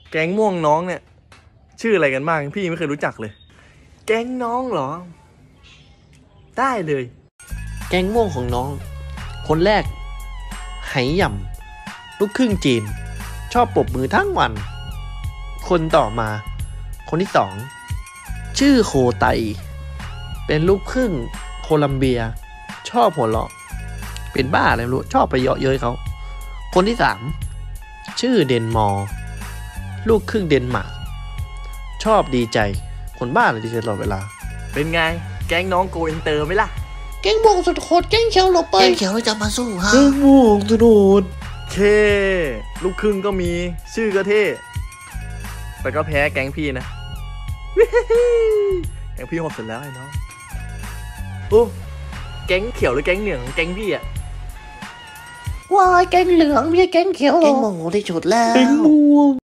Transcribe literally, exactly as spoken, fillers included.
แก๊งม่วงน้องเนี่ยชื่ออะไรกันบ้างพี่ไม่เคยรู้จักเลยแก๊งน้องเหรอได้เลยแก๊งม่วงของน้องคนแรกไหหย่ำลูกครึ่งจีนชอบปรบมือทั้งวันคนต่อมาคนที่สองชื่อโคไตเป็นลูกครึ่งโคลัมเบียชอบหัวเราะเป็นบ้าอะไรไม่รู้ชอบไปเยาะเย้ยเขาคนที่สามชื่อเดนมอร์ลูกครึ่งเดนมาร์กชอบดีใจคนบ้าเลยดีใจตลอดเวลาเป็นไงแก๊งน้องโกอินเตอร์ไหมล่ะแก๊งม่วงสุดโหดแก๊งเขียวหลบไปแก๊งเขียวจะมาสู้ฮะแก๊งม่วงสุดโหดเคลูกครึ่งก็มีชื่อก็เท่แต่ก็แพ้แก๊งพี่นะแก๊งพี่หมดเสร็จแล้วไอ้น้องโอ้แก๊งเขียวหรือแก๊งเหลืองแก๊งพี่อะว้ายแก๊งเหลืองไม่ใช่แก๊งเขียวหรอแก๊งโมโหที่สุดแล้วแก๊งม่วง